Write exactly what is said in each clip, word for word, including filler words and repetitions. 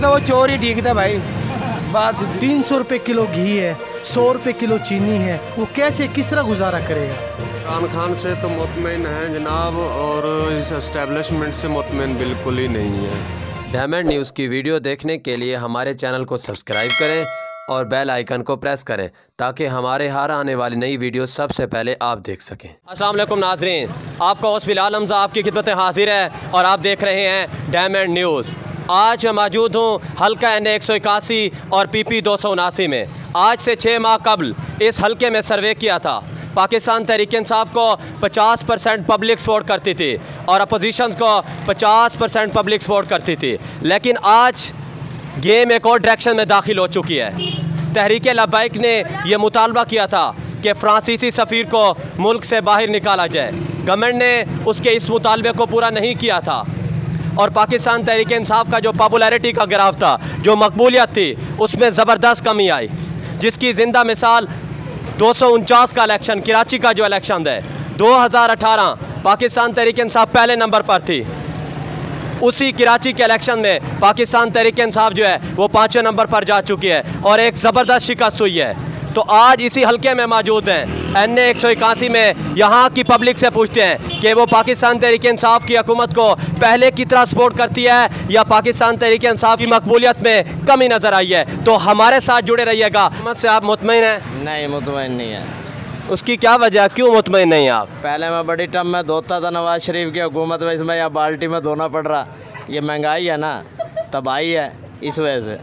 वो चोर ही ठीक था भाई। बात तीन सौ रुपये किलो घी है, सौ रुपये किलो चीनी है, वो कैसे किस तरह गुजारा करेगा? इमरान खान से तो मुतमईन हैं जनाब, और इस एस्टेब्लिशमेंट से मुतमईन बिल्कुल ही नहीं है। डायमंड न्यूज़ की वीडियो देखने के लिए हमारे चैनल को सब्सक्राइब करें और बेल आइकन को प्रेस करें ताकि हमारे हर आने वाली नई वीडियो सबसे पहले आप देख सकें। अस्सलाम वालेकुम नाज़रीन, आपका होस्ट बिलाल हमज़ा आपकी खिदमत में हाजिर है और आप देख रहे हैं डायमंड न्यूज़। आज मैं मौजूद हूँ हल्का एन ए एक सौ इक्यासी और पी पी दो सौ उनासी में। आज से छः माह कबल इस हल्के में सर्वे किया था। पाकिस्तान तहरीक इंसाफ को पचास परसेंट पब्लिक सपोर्ट करती थी और अपोजिशन को पचास परसेंट पब्लिक सपोर्ट करती थी, लेकिन आज गेम एक और डायरेक्शन में दाखिल हो चुकी है। तहरीक लब्बैक ने यह मुतालबा किया था कि फ्रांसीसी सफ़ीर को मुल्क से बाहर निकाला जाए। गवर्नमेंट ने उसके इस मुतालबे को पूरा नहीं किया था और पाकिस्तान तहरीक इंसाफ का जो पॉपुलैरिटी का ग्राफ था, जो मकबूलियत थी, उसमें ज़बरदस्त कमी आई, जिसकी ज़िंदा मिसाल दो सौ उनचास का इलेक्शन, कराची का जो इलेक्शन है दो हज़ार अठारह, पाकिस्तान तहरीक इंसाफ पहले नंबर पर थी। उसी कराची के इलेक्शन में पाकिस्तान तहरीक इंसाफ जो है वो पाँचवें नंबर पर जा चुकी है और एक ज़बरदस्त शिकस्त हुई है। तो आज इसी हल्के में मौजूद हैं एन ए एक सौ इक्यासी में। यहाँ की पब्लिक से पूछते हैं कि वो पाकिस्तान तहरीक इंसाफ की हुकूमत को पहले की तरह सपोर्ट करती है या पाकिस्तान तहरीक इंसाफ की मकबूलियत में कमी नज़र आई है। तो हमारे साथ जुड़े रहिएगा। हुकूमत से आप मुतमईन हैं? नहीं, मुतमईन नहीं है। उसकी क्या वजह, क्यों मुतमईन नहीं आप? पहले मैं बड़ी टब में धोता था नवाज शरीफ की हुकूमत में, इसमें यहाँ बाल्टी में धोना पड़ रहा। ये महंगाई है ना, तबाही है, इस वजह से।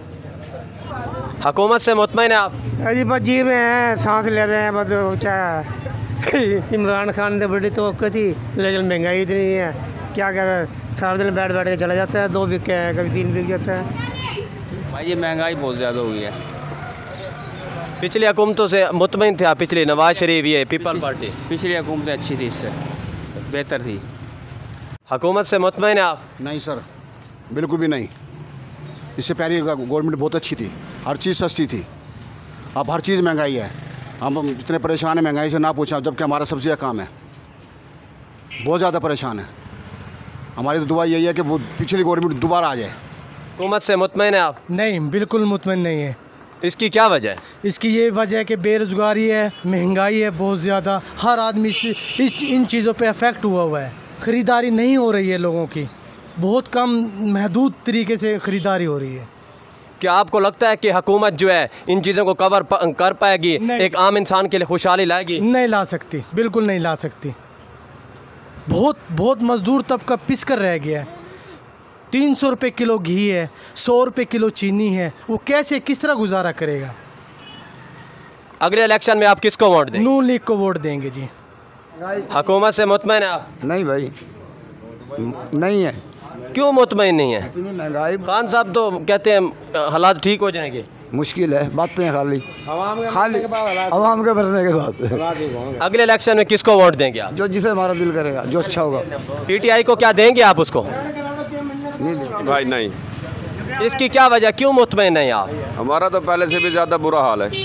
हुकूमत से मुतमईन है आप? अजी बस जी में हैं, सांस ले रहे हैं बस। क्या इमरान खान से बड़ी तवक्को थी, लेकिन महंगाई इतनी है, क्या कह रहे हैं, सारा दिन बैठ बैठ के चला जाता है। दो बिक है, कभी तीन बिक जाता है। भाई ये महंगाई बहुत ज़्यादा हो गई है। पिछली हुकूमतों से मुतमईन थे आप? पिछली नवाज शरीफ, ये पीपल पार्टी, पिछली हुकूमतें अच्छी थी, इससे बेहतर थी। हुकूमत से मुतमईन है आप? नहीं सर, बिल्कुल भी नहीं। इससे पहले गवर्नमेंट बहुत अच्छी थी, हर चीज़ सस्ती थी। अब हर चीज़ महंगाई है। हम इतने परेशान हैं महंगाई से, ना पूछा, जबकि हमारा सबसे ज़्यादा काम है। बहुत ज़्यादा परेशान है। हमारी तो दुआ यही है कि वो पिछली गवर्नमेंट दोबारा आ जाए। हुकूमत से मुतमईन है आप? नहीं, बिल्कुल मुतमईन नहीं है। इसकी क्या वजह है? इसकी ये वजह है कि बेरोज़गारी है, महंगाई है बहुत ज़्यादा। हर आदमी इस, इस इन चीज़ों पे अफेक्ट हुआ हुआ है। ख़रीदारी नहीं हो रही है लोगों की, बहुत कम महदूद तरीके से ख़रीदारी हो रही है। क्या आपको लगता है कि हुकूमत जो है इन चीज़ों को कवर कर पाएगी, एक आम इंसान के लिए खुशहाली लाएगी? नहीं ला सकती, बिल्कुल नहीं ला सकती। बहुत बहुत मज़दूर तबका पिस कर रह गया है। तीन सौ रुपये किलो घी है, सौ रुपये किलो चीनी है, वो कैसे किस तरह गुजारा करेगा? अगले इलेक्शन में आप किसको वोट देंगे? नून लीग को वोट देंगे जी। हुकूमत से मुतमईन है आप? नहीं भाई, नहीं है। क्यों मुतमईन नहीं है? इतनी महंगाई। खान साहब तो कहते हैं हालात ठीक हो जाएंगे। मुश्किल है, बातें खाली खाली आवाम के भरने के बाद। अगले इलेक्शन में किसको वोट देंगे आप? जो जिसे हमारा दिल करेगा, जो अच्छा होगा। पी टी आई को क्या देंगे आप उसको? भाई नहीं। इसकी क्या वजह, क्यों मुतमईन नहीं आप? हमारा तो पहले से भी ज़्यादा बुरा हाल है।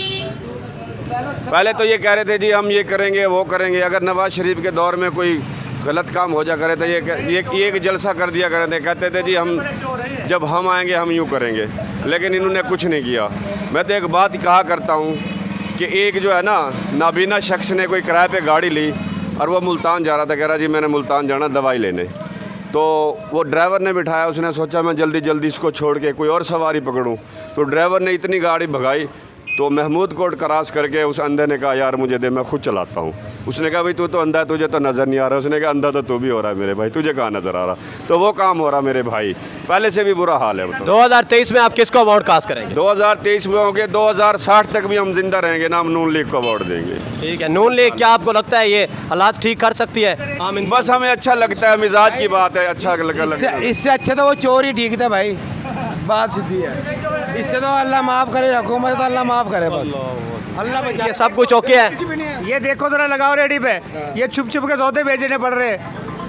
पहले तो ये कह रहे थे जी हम ये करेंगे वो करेंगे। अगर नवाज शरीफ के दौर में कोई गलत काम हो जा करे तो ये ये एक जलसा कर दिया करते थे, कहते थे जी हम जब हम आएंगे हम यूँ करेंगे, लेकिन इन्होंने कुछ नहीं किया। मैं तो एक बात कहा करता हूँ कि एक जो है ना नाबीना शख्स ने कोई किराए पे गाड़ी ली और वो मुल्तान जा रहा था, कह रहा जी मैंने मुल्तान जाना दवाई लेने। तो वो ड्राइवर ने बिठाया, उसने सोचा मैं जल्दी जल्दी इसको छोड़ के कोई और सवारी पकड़ूँ। तो ड्राइवर ने इतनी गाड़ी भगाई तो महमूद कोट क्रॉस करके उस अंधे ने कहा यार मुझे दे, मैं खुद चलाता हूँ। उसने कहा भाई तू तो अंधा है, तुझे तो नज़र नहीं आ रहा। उसने कहा अंधा तो तू भी हो रहा है मेरे भाई, तुझे कहाँ नज़र आ रहा। तो वो काम हो रहा मेरे भाई, पहले से भी बुरा हाल है। दो हज़ार तेईस में आप किसको वोट कास्ट करेंगे? दो हज़ार तेईस में होंगे, दो हज़ार साठ तक भी हम जिंदा रहेंगे ना, हम नून लीग को वोट देंगे। ठीक है, नून लीग क्या आपको लगता है ये हालात ठीक कर सकती है? आम बस हमें अच्छा लगता है, मिजाज की बात है, अच्छा लगता है। इससे अच्छा तो वो चोर ही ठीक था भाई, बात सीधी है। इससे तो अल्लाह माफ़ करे, हुकूमत तो अल्लाह माफ़ करे, बस अल्लाह बचा। ये सब कुछ ओके है? ये देखो जरा लगाओ रेडी पे, ये छुप छुप के सौदे बेचने पड़ रहे।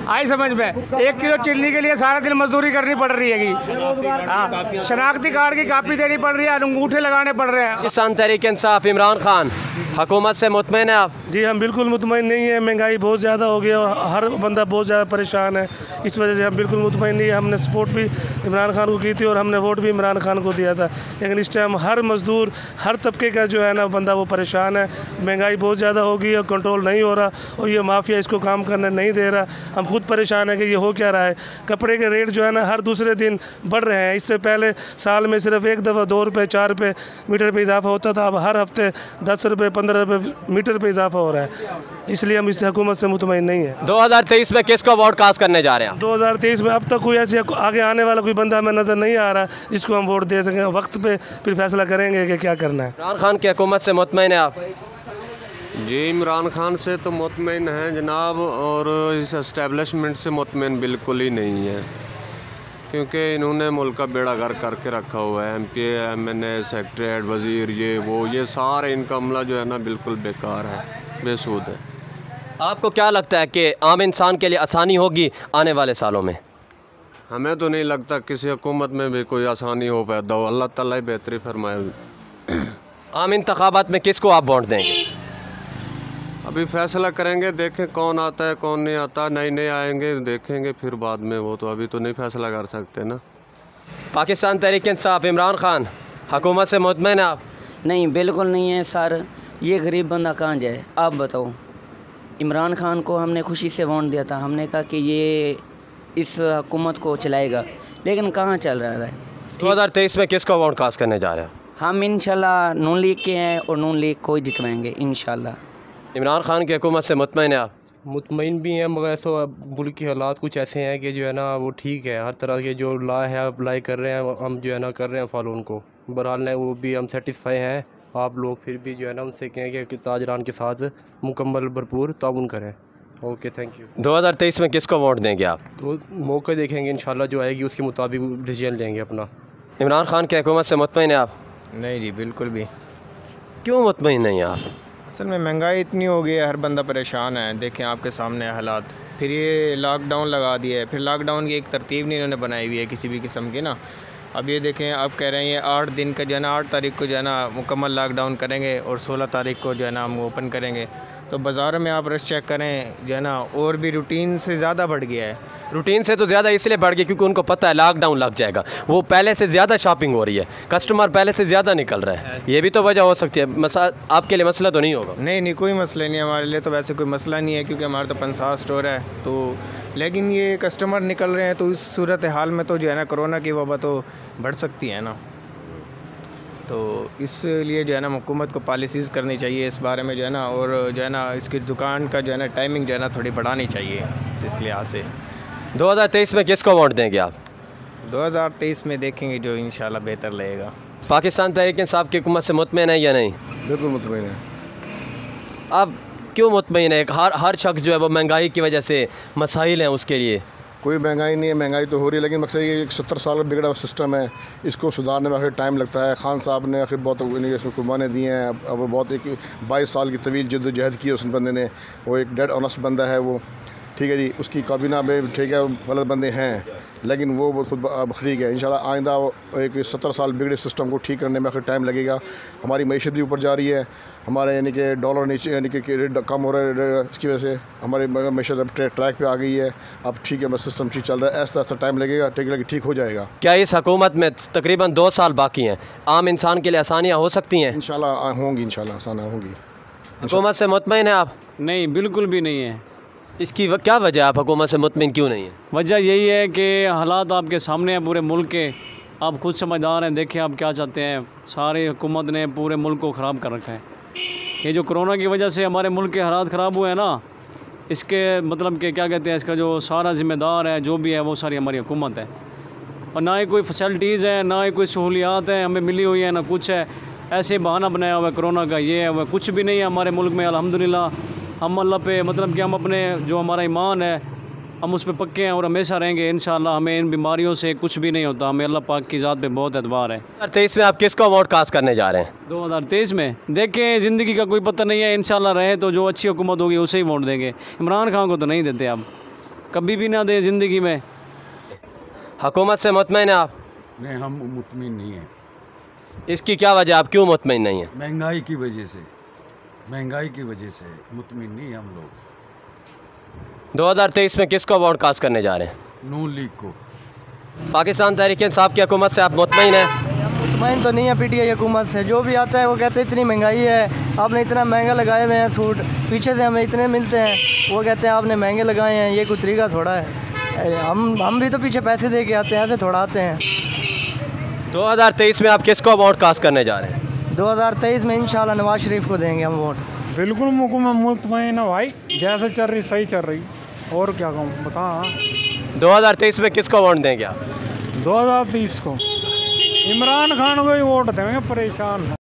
आई समझ में, एक किलो चिल्ली के लिए सारा दिन मजदूरी करनी पड़ रही है। हाँ, शनाख्ती कार्ड की कापी देनी पड़ रही है, अंगूठे लगाने पड़ रहे हैं। पाकिस्तान तहरीक इंसाफ इमरान खान हुकूमत से मुतमईन है आप? जी हम बिल्कुल मुतमईन नहीं है, महंगाई बहुत ज़्यादा हो गया, हर बंदा बहुत ज़्यादा परेशान है, इस वजह से हम बिल्कुल मुतमईन नहीं है। हमने सपोर्ट भी इमरान खान को की थी और हमने वोट भी इमरान खान को दिया था, लेकिन इस टाइम हर मजदूर, हर तबके का जो है ना बंदा वो परेशान है। महंगाई बहुत ज़्यादा हो गई और कंट्रोल नहीं हो रहा, और ये माफिया इसको काम करने नहीं दे रहा। हम खुद परेशान है कि ये हो क्या रहा है। कपड़े के रेट जो है ना हर दूसरे दिन बढ़ रहे हैं। इससे पहले साल में सिर्फ एक दफ़ा दो रुपये चार रुपये मीटर पे इजाफा होता था, अब हर हफ्ते दस रुपये पंद्रह रुपये मीटर पे इजाफा हो रहा है, इसलिए हम इस हुकूमत से मुतमईन नहीं है। दो हज़ार तेईस में किसको वोट कास्ट करने जा रहे हैं? दो हज़ार तेईस में अब तक कोई ऐसे आगे आने वाला कोई बंदा हमें नज़र नहीं आ रहा जिसको हम वोट दे सकें। वक्त पे फिर फैसला करेंगे कि क्या करना है। इमरान खान की हुकूमत से मुतमईन है आप? जी इमरान खान से तो मुतमईन हैं जनाब, और इस इस्टेब्लिशमेंट से मुतमईन बिल्कुल ही नहीं है, क्योंकि इन्होंने मुल्क का बेड़ा गर्क करके रखा हुआ है। M P M N A secretariat वज़ीर ये वो ये सारे इनका अमला जो है ना बिल्कुल बेकार है, बेसूद है। आपको क्या लगता है कि आम इंसान के लिए आसानी होगी आने वाले सालों में? हमें तो नहीं लगता किसी हुकूमत में भी कोई आसानी हो पैदा हो, अल्लाह ताला ही बेहतरी फरमाए। आम इंतखाबात में किसको आप वोट देंगे? अभी फैसला करेंगे, देखें कौन आता है कौन नहीं आता, नए नए आएंगे देखेंगे फिर बाद में, वो तो अभी तो नहीं फैसला कर सकते ना। पाकिस्तान तहरीक इंसाफ इमरान खान हुकूमत से मुतमईन है आप? नहीं बिल्कुल नहीं है सर, ये गरीब बंदा कहाँ जाए आप बताओ। इमरान खान को हमने खुशी से वोट दिया था, हमने कहा कि ये इस हुकूमत को चलाएगा, लेकिन कहाँ चल रहा है। दो हज़ार तेईस में किसको वोट कास्ट करने जा रहे हो? हम इंशाल्लाह नून लीग के हैं और नून लीग को ही जितवाएंगे इंशाल्लाह। इमरान खान की हुकूमत से मुतमईन है आप? मुतमईन भी हैं, मगर ऐसा मुल्क के हालात कुछ ऐसे हैं कि जो है ना वो ठीक है, हर तरह के जो ला है अप्लाई कर रहे हैं, हम जो है ना कर रहे हैं फॉलो उनको। बहरहाल ने वो भी हम सेटिस्फाई हैं। आप लोग फिर भी जो है ना उनसे कहें कि ताजरान के साथ मुकम्मल भरपूर ताउन करें। Okay thank you. दो हज़ार तेईस में किसको वोट देंगे आप? तो मौका देखेंगे इंशाल्लाह, जो आएगी उसके मुताबिक डिसीजन लेंगे अपना। इमरान खान की हुकूमत से मुतमईन है आप? नहीं जी बिल्कुल भी। क्यों मुतमईन नहीं आप? असल में महंगाई इतनी हो गई है, हर बंदा परेशान है। देखें आपके सामने हालात, फिर ये लॉकडाउन लगा दिया है, फिर लॉकडाउन की एक तरतीब नहीं इन्होंने बनाई हुई है किसी भी किस्म की ना। अब ये देखें, अब कह रहे हैं ये आठ दिन का जो है ना, आठ तारीख को जो है ना मुकम्मल लॉकडाउन करेंगे और सोलह तारीख को जो है ना हम ओपन करेंगे। तो बाज़ारों में आप रश चेक करें जो है ना, और भी रूटीन से ज़्यादा बढ़ गया है। रूटीन से तो ज़्यादा इसलिए बढ़ गई क्योंकि उनको पता है लॉकडाउन लग जाएगा, वो पहले से ज़्यादा शॉपिंग हो रही है, कस्टमर पहले से ज़्यादा निकल रहा है, ये भी तो वजह हो सकती है। मसा आपके लिए मसला तो नहीं होगा? नहीं नहीं कोई मसला नहीं है हमारे लिए, तो वैसे कोई मसला नहीं है क्योंकि हमारा तो पंसार स्टोर है। तो लेकिन ये कस्टमर निकल रहे हैं, तो इस सूरत हाल में तो जो है ना कोरोना की वबा तो बढ़ सकती है ना। तो इसलिए जो है ना हुकूमत को पॉलिसीज़ करनी चाहिए इस बारे में जो है ना, और जो है ना इसकी दुकान का जो है ना टाइमिंग जो है ना थोड़ी बढ़ानी चाहिए इस लिहाज से। दो हज़ार तेईस में किसको वोट देंगे आप? दो हज़ार तेईस में देखेंगे जो इंशाल्लाह बेहतर लगेगा। पाकिस्तान तहरीक इंसाफ की हुकूमत से मुतमईन है या नहीं? बिल्कुल मुतमईन है। अब क्यों मुतमईन है? हर हर शख्स जो है वो महंगाई की वजह से मसाइल हैं उसके लिए। कोई महंगाई नहीं है, महंगाई तो हो रही है, लेकिन मकसद ये सत्तर साल का बिगड़ा हुआ सिस्टम है, इसको सुधारने में आखिर टाइम लगता है। खान साहब ने आखिर बहुत इसमें कुर्बानी दी हैं, अब वो बहुत एक बाईस साल की तवील जद्दोजहद की है उस बंदे ने, वो एक डेड ऑनेस्ट बंदा है वो, ठीक है जी। उसकी काबीना में ठीक है गलत बंदे हैं, लेकिन वो खुद बखरीक है। इंशाल्लाह आइंदा एक सत्तर साल बिगड़े सिस्टम को ठीक करने में आखिर टाइम लगेगा। हमारी मईशत भी ऊपर जा रही है, हमारे यानी कि डॉलर नीचे यानी कि रेट कम हो रहा है, इसकी वजह से हमारी मईशत अब ट्रैक पे आ गई है। अब ठीक है, सिस्टम ठीक चल रहा है, ऐसा ऐसा टाइम लगेगा, ठीक लगे ठीक हो जाएगा। क्या इस हुकूमत में तकरीबन दो साल बाकी हैं, आम इंसान के लिए आसानियाँ हो सकती हैं? इंशाल्लाह होंगी, इंशाल्लाह आसानियाँ होंगी। हुकूमत से मुतमईन है आप? नहीं बिल्कुल भी नहीं है। इसकी क्या वजह, आप हुकूमत से मुतमईन क्यों नहीं है? वजह यही है कि हालात आपके सामने हैं पूरे मुल्क के, आप खुद समझदार हैं। देखिए आप क्या चाहते हैं, सारी हुकूमत ने पूरे मुल्क को ख़राब कर रखा है। ये जो कोरोना की वजह से हमारे मुल्क के हालात ख़राब हुए हैं ना, इसके मतलब कि क्या कहते हैं, इसका जो सारा ज़िम्मेदार है जो भी है वो सारी हमारी हुकूमत है। और ना ही कोई फैसिलिटीज़ है, ना ही कोई सहूलियात है हमें मिली हुई है, ना कुछ है। ऐसे बहाना बनाया हुआ है कोरोना का, ये है वह, कुछ भी नहीं है हमारे मुल्क में। अल्हम्दुलिल्लाह हम अल्लाह पे मतलब कि हम अपने जो हमारा ईमान है हम उस पर पक्के हैं और हमेशा रहेंगे इंशाल्लाह। हमें इन बीमारियों से कुछ भी नहीं होता, हमें अल्लाह पाक की ज़ात पे बहुत एतबार है। दो हज़ार तेईस में आप किसको वोट कास्ट करने जा रहे हैं? दो हज़ार तेईस में देखें, ज़िंदगी का कोई पता नहीं है, इंशाल्लाह रहे तो जो अच्छी हुकूमत होगी उसे ही वोट देंगे। इमरान खान को तो नहीं देते अब। कभी भी ना दे ज़िंदगी में। हुकूमत से मुतमईन है आप? नहीं, हम मुतमिन नहीं हैं। इसकी क्या वजह, आप क्यों मुतमईन नहीं है? महंगाई की वजह से, महंगाई की वजह से मुतमिन नहीं है हम लोग। दो हज़ार तेईस में किसको वोट कास्ट करने जा रहे हैं? नून लीग को। पाकिस्तान तहरीक इंसाफ की हुकूमत से आप मुतमईन हैं? मुतमईन तो नहीं है पीटीआई हुकूमत से। जो भी आता है वो कहते हैं इतनी महंगाई है, आपने इतना महंगा लगाए हुए हैं सूट, पीछे से हमें इतने मिलते हैं, वो कहते हैं आपने महंगे लगाए हैं। ये कोई तरीका थोड़ा है। हम हम भी तो पीछे पैसे दे के आते हैं, ऐसे थोड़ा आते हैं। दो हज़ार तेईस में आप किसको वोट कास्ट करने जा रहे हैं? दो हज़ार तेईस में इंशाल्लाह नवाज शरीफ को देंगे हम वोट। बिल्कुल मुतमईन है भाई, जैसे चल रही सही चल रही, और क्या कहूँ बता। दो हज़ार तेईस में किसको वोट देंगे आप? दो हज़ार तेईस को इमरान खान को ही वोट देंगे, परेशान।